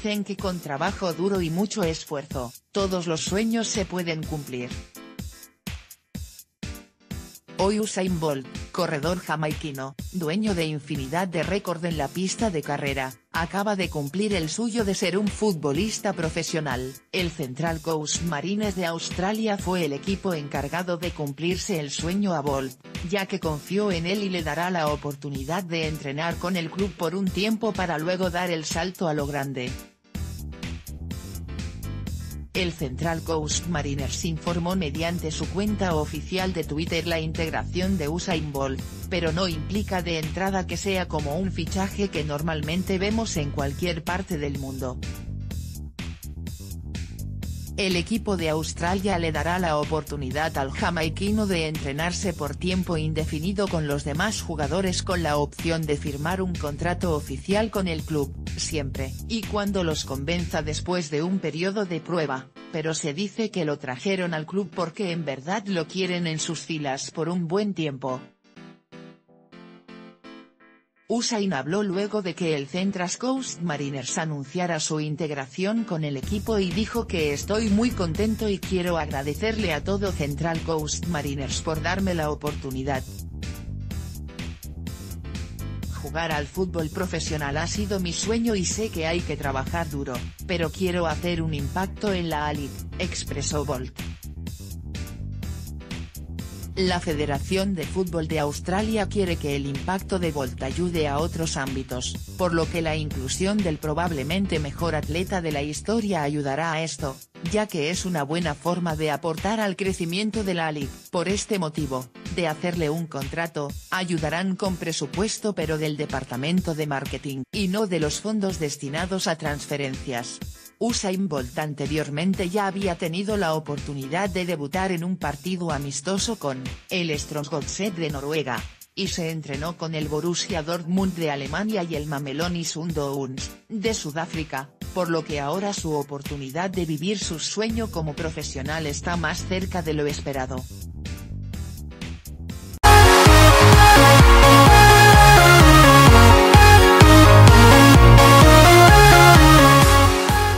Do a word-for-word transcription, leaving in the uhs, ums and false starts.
dicen que con trabajo duro y mucho esfuerzo, todos los sueños se pueden cumplir. Hoy Usain Bolt, corredor jamaiquino, dueño de infinidad de récord en la pista de carrera, acaba de cumplir el suyo de ser un futbolista profesional. El Central Coast Mariners de Australia fue el equipo encargado de cumplirse el sueño a Bolt, ya que confió en él y le dará la oportunidad de entrenar con el club por un tiempo para luego dar el salto a lo grande. El Central Coast Mariners informó mediante su cuenta oficial de Twitter la integración de Usain Bolt, pero no implica de entrada que sea como un fichaje que normalmente vemos en cualquier parte del mundo. El equipo de Australia le dará la oportunidad al jamaiquino de entrenarse por tiempo indefinido con los demás jugadores con la opción de firmar un contrato oficial con el club, siempre y cuando los convenza después de un periodo de prueba, pero se dice que lo trajeron al club porque en verdad lo quieren en sus filas por un buen tiempo. Usain habló luego de que el Central Coast Mariners anunciara su integración con el equipo y dijo que estoy muy contento y quiero agradecerle a todo Central Coast Mariners por darme la oportunidad. Jugar al fútbol profesional ha sido mi sueño y sé que hay que trabajar duro, pero quiero hacer un impacto en la A-League, expresó Bolt. La Federación de Fútbol de Australia quiere que el impacto de Bolt ayude a otros ámbitos, por lo que la inclusión del probablemente mejor atleta de la historia ayudará a esto, ya que es una buena forma de aportar al crecimiento de la A-League. Por este motivo, de hacerle un contrato, ayudarán con presupuesto pero del departamento de marketing y no de los fondos destinados a transferencias. Usain Bolt anteriormente ya había tenido la oportunidad de debutar en un partido amistoso con el Strømsgodset de Noruega, y se entrenó con el Borussia Dortmund de Alemania y el Mamelodi Sundowns, de Sudáfrica, por lo que ahora su oportunidad de vivir su sueño como profesional está más cerca de lo esperado.